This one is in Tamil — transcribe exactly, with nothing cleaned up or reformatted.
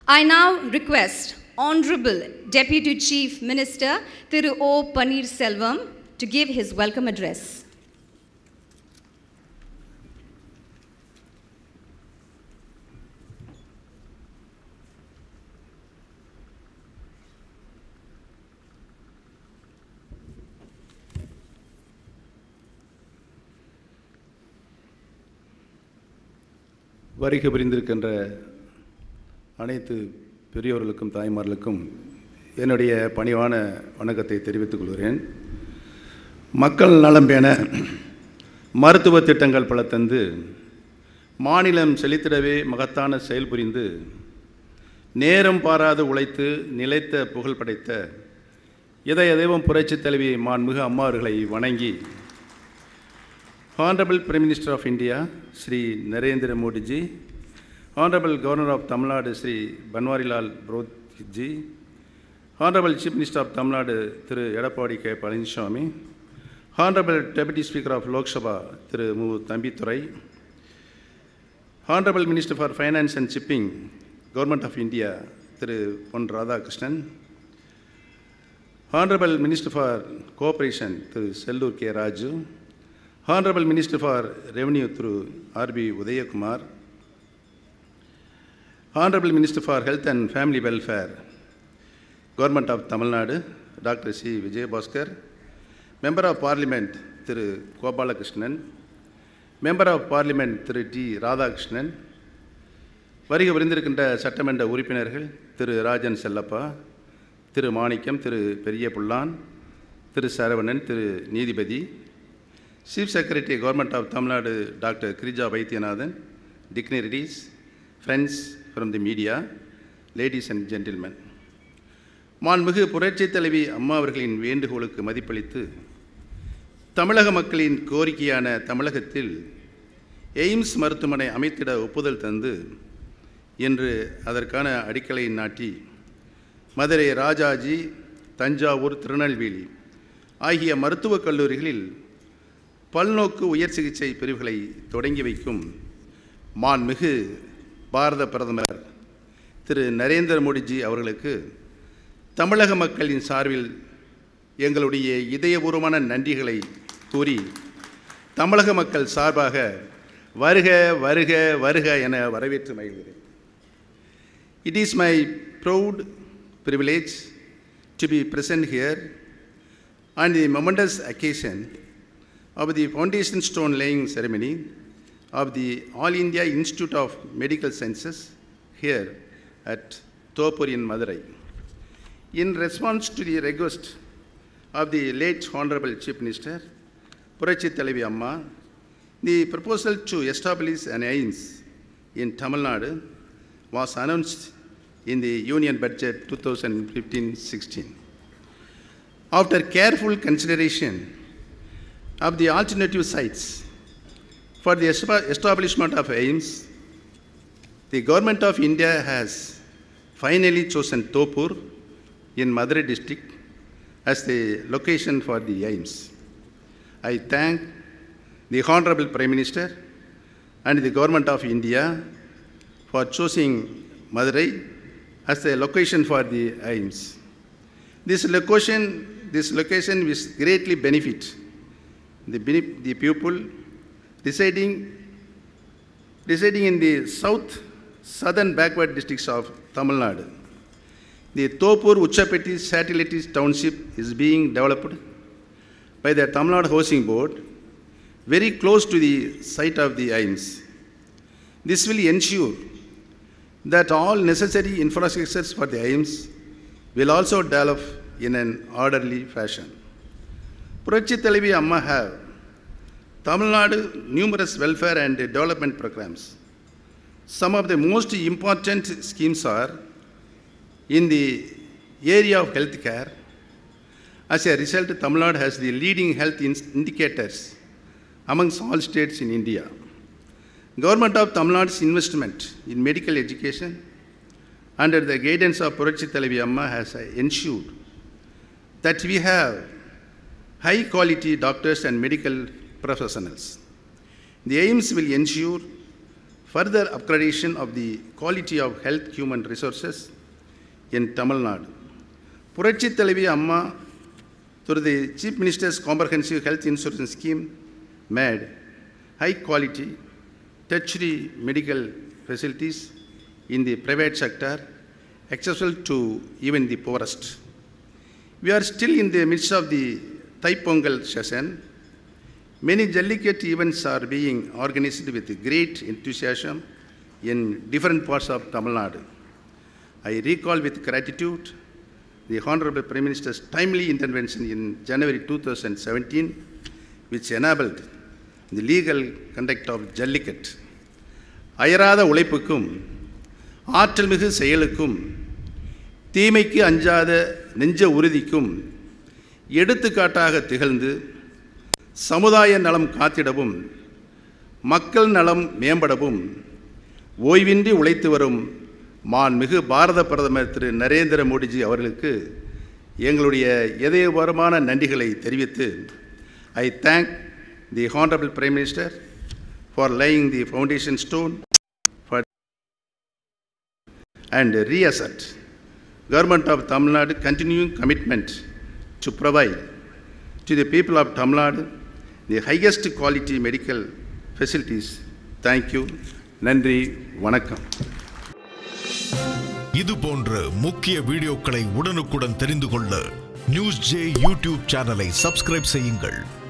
I now request Honorable Deputy Chief Minister Thiru O. Paneerselvam to give his welcome address. வருகை புரிந்திருக்கின்ற அனைத்து பெரியோர்களுக்கும் தாய்மார்களுக்கும் என்னுடைய பணிவான வணக்கத்தை தெரிவித்துக் கொள்கிறேன். மக்கள் நலம் பேண மருத்துவ திட்டங்கள் பல தந்து மாநிலம் செழித்திடவே மகத்தான செயல் புரிந்து நேரம் பாராது உழைத்து நிலைத்த புகழ் படைத்த இதய தெய்வம் புரட்சி தலைவி மாண்புமிகு அம்மா அவர்களை வணங்கி, Honorable Prime Minister of India, Shri Narendra Modi ji, Honorable Governor of Tamil Nadu, Shri Banwarilal Purohit ji, Honorable Chief Minister of Tamil Nadu, Thiru Edappadi K. Palaniswamy, Honorable Deputy Speaker of Lok Sabha, Thiru Mu Thambithurai, Honorable Minister for Finance and Shipping, Government of India, Thiru Pon Radhakrishnan, Honorable Minister for Cooperation, Thiru Sellur K. Raju, Honorable Minister for Revenue through R B Udayakumar, Honorable Minister for Health and Family Welfare, Government of Tamil Nadu, Doctor C. Vijay Bhaskar, Member of Parliament, Thiru Gopalakrishnan, Member of Parliament, Thiru T. Radhakrishnan, வருகை புரிந்திருக்கின்ற சட்டமன்ற உறுப்பினர்கள் திரு ராஜன் செல்லப்பா, திரு மாணிக்கம், திரு பெரிய புல்லான், திரு சரவணன், திரு நீதிபதி, Chief Secretary, Government of Tamil Nadu, Doctor Kirija Vaidyanathan, dignitaries, friends from the media, ladies and gentlemen. மாண்புமிகு புரட்சி தலைவி அம்மா அவர்களின் வேண்டுகோளுக்கு மதிப்பளித்து தமிழக மக்களின் கோரிக்கையான தமிழகத்தில் எய்ம்ஸ் மருத்துவமனை அமைத்திட ஒப்புதல் தந்து இன்று அதற்கான அடிக்கலை நாட்டி மதுரை ராஜாஜி, தஞ்சாவூர், திருநெல்வேலி ஆகிய மருத்துவக் கல்லூரிகளில் பல்நோக்கு உயர் சிகிச்சை பிரிவுகளை தொடங்கி வைக்கும் மாண்புமிகு பாரத பிரதமர் திரு நரேந்திர மோடிஜி அவர்களுக்கு தமிழக மக்களின் சார்பில் எங்களுடைய இதயபூர்வமான நன்றிகளை கூறி, தமிழக மக்கள் சார்பாக வருக வருக வருக என வரவேற்று மகிழ்கிறேன். It is my proud privilege to be present here on the momentous occasion of the foundation stone laying ceremony of the All India Institute of Medical Sciences here at Thopur in Madurai. In response to the request of the late Honorable Chief Minister, Purachi Thalavi Amma, the proposal to establish an AIIMS in Tamil Nadu was announced in the Union Budget twenty fifteen sixteen. After careful consideration of the alternative sites for the establishment of AIIMS, the Government of India has finally chosen Thopur in Madurai district as the location for the AIIMS. I thank the Honorable Prime Minister and the Government of India for choosing Madurai as the location for the AIIMS. This location, this location will greatly benefit The, the people residing, residing in the south, southern backward districts of Tamil Nadu. The Thopur Uchapeti Satellite Township is being developed by the Tamil Nadu Housing Board very close to the site of the AIIMS. This will ensure that all necessary infrastructures for the AIIMS will also develop in an orderly fashion. Purachi Thalavi Amma have Tamil Nadu numerous welfare and development programs. Some of the most important schemes are in the area of healthcare. As a result, Tamil Nadu has the leading health indicators amongst all states in India. Government of Tamil Nadu's investment in medical education under the guidance of Purachi Thalavi Amma has ensured that we have high quality doctors and medical professionals. The AIIMS will ensure further upgradation of the quality of health human resources in Tamil Nadu. Purachi Talavi Amma, through the Chief Minister's Comprehensive Health Insurance Scheme, made high quality, tertiary medical facilities in the private sector accessible to even the poorest. We are still in the midst of the Thai Pongal session. Many Jallikattu events are being organized with great enthusiasm in different parts of Tamil Nadu. I recall with gratitude the Honorable Prime Minister's timely intervention in January two thousand seventeen, which enabled the legal conduct of Jallikattu. அயராத உழைப்புக்கும் ஆற்றல் மிகு செயலுக்கும் தீமைக்கு அஞ்சாத நெஞ்ச உறுதிக்கும் எடுத்துக்காட்டாக திகழ்ந்து சமுதாய நலம் காத்திடவும் மக்கள் நலம் மேம்படவும் ஓய்வின்றி உழைத்து வரும் மாண்புமிகு பாரத பிரதமர் திரு நரேந்திர மோடிஜி அவர்களுக்கு எங்களுடைய இதயபூர்வமான நன்றிகளை தெரிவித்து I thank the Honorable Prime Minister for laying the foundation stone for and reassert Government of Tamil Nadu continuing commitment to provide to the people of Tamil Nadu the highest quality medical facilities. Thank you. நன்றி, வணக்கம். இது போன்ற முக்கிய வீடியோக்களை உடனுக்குடன் தெரிந்து கொள்ள நியூஸ் ஜே யூடியூப் சேனலை சப்ஸ்கிரைப் செய்யுங்கள்.